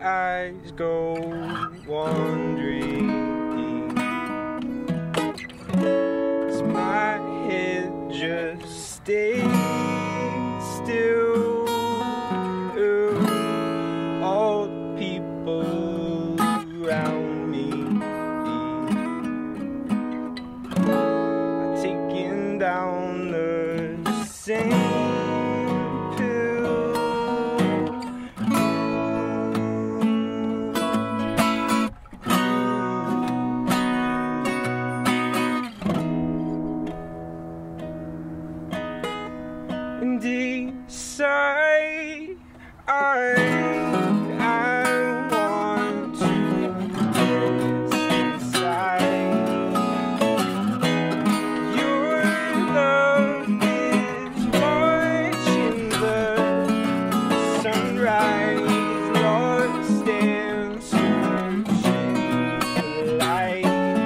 eyes go wandering. As my head just stays still. All the people around me are taking down the same. And decide I want to rest inside. Your love is watching the sunrise, lost and searching for light.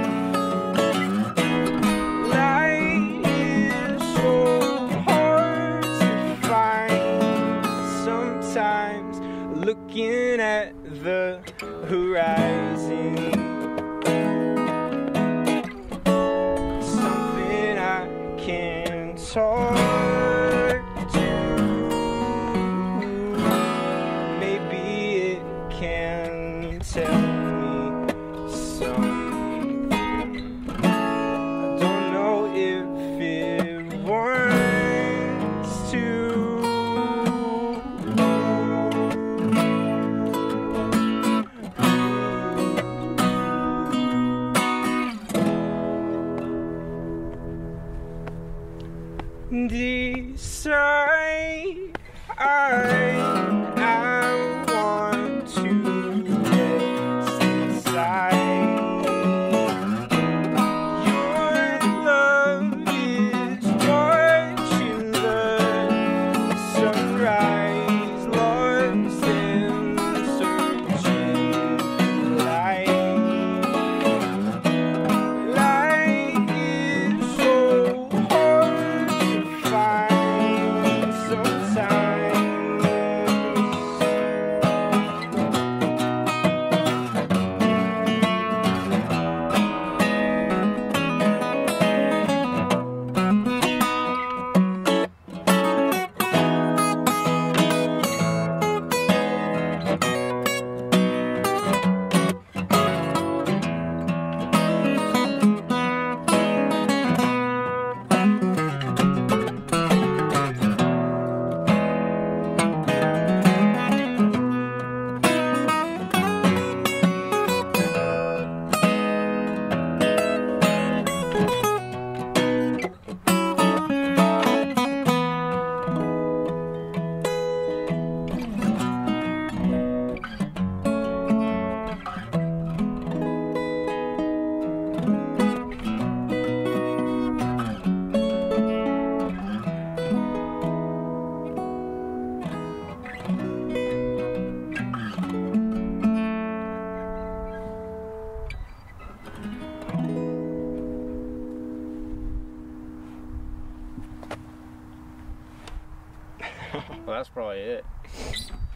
Light is so hard to find sometimes, looking at the horizon. Something I can talk to. Maybe it can tell me something. I don't know if it wants to. Decide I want to rest inside. Your love is watching the sunrise, lost and searching for light. Light is so hard to find sometimes. Well, that's probably it.